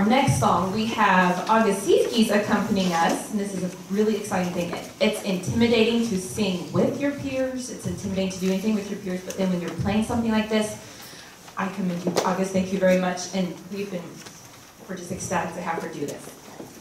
our next song, we have August Siefkes accompanying us, and this is a really exciting thing. It's intimidating to sing with your peers, it's intimidating to do anything with your peers, but then when you're playing something like this, I commend you. August, thank you very much, and we're just ecstatic to have her do this.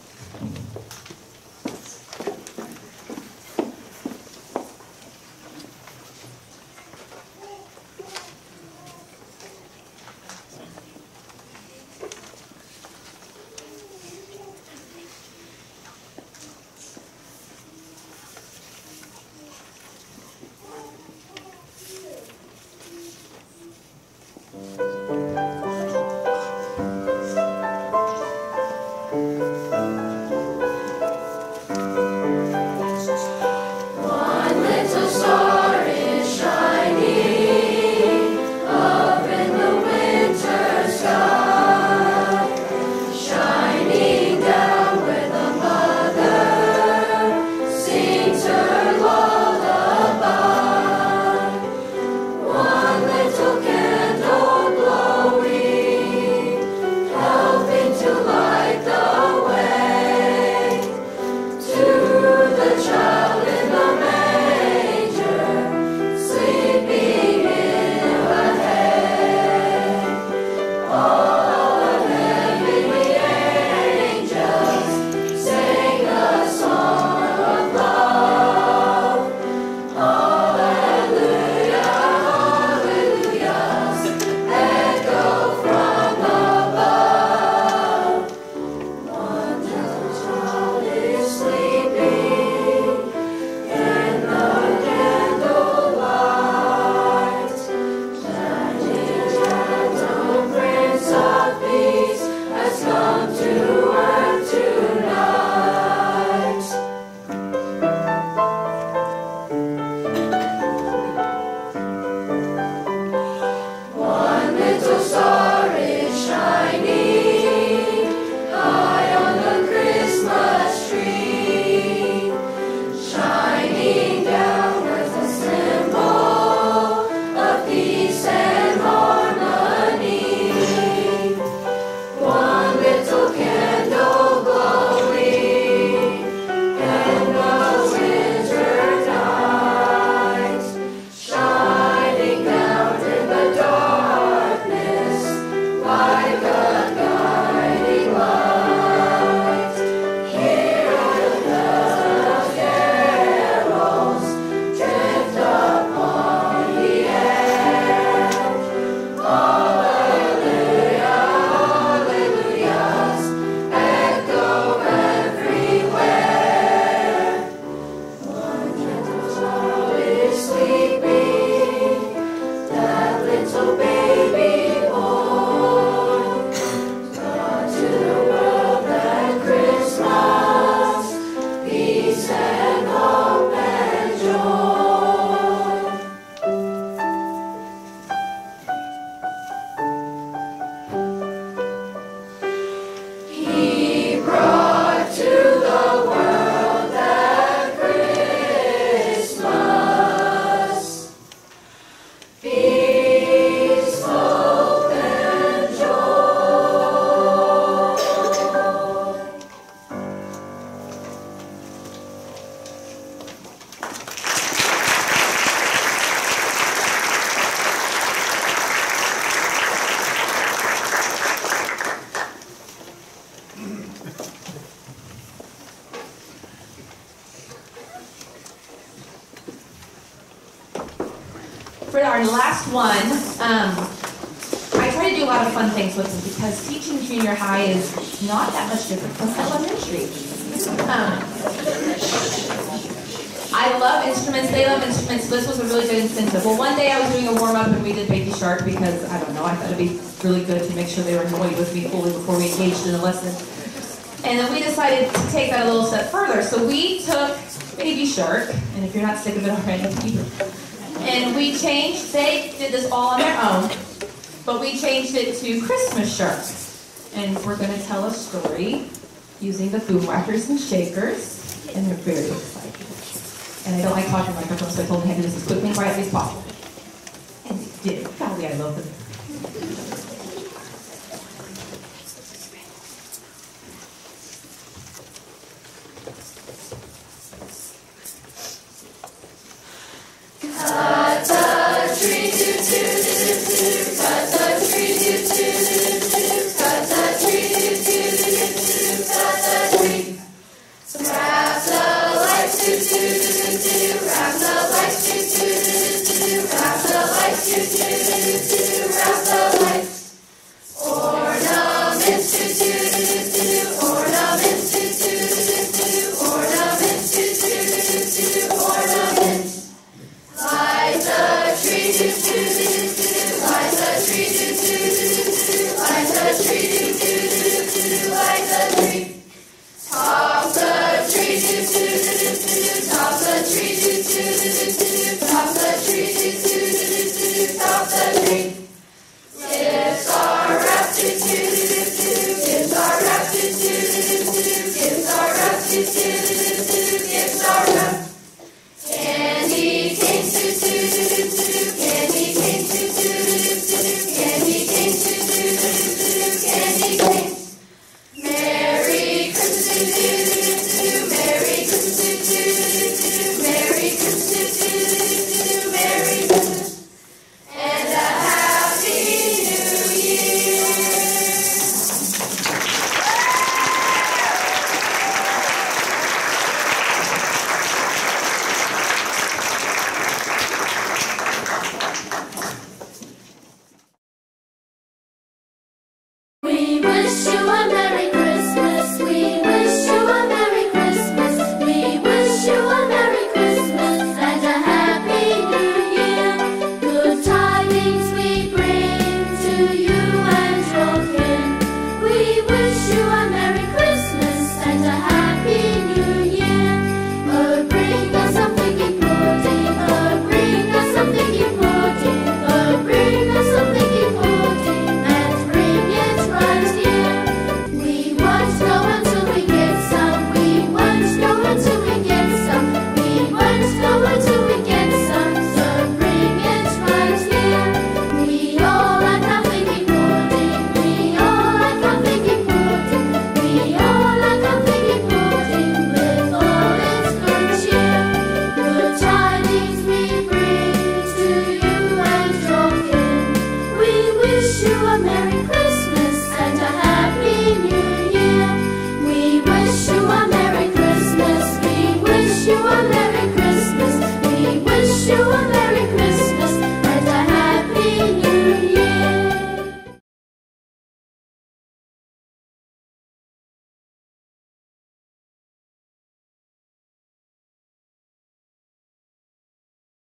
For our last one, I try to do a lot of fun things with them because teaching junior high is not that much different from elementary. I love instruments, they love instruments, this was a really good incentive. Well, one day I was doing a warm-up and we did Baby Shark because, I don't know, I thought it'd be really good to make sure they were annoyed with me fully before we engaged in the lesson. And then we decided to take that a little step further. So we took Baby Shark, and if you're not sick of it already, and we changed, they did this all on their own, but we changed it to Christmas Shark. And we're going to tell a story using the Boom Whackers and Shakers, and they're very excited. And I don't like talking microphones, so I told them I had to do this as quickly and quietly as possible. And they did. Golly, I love them.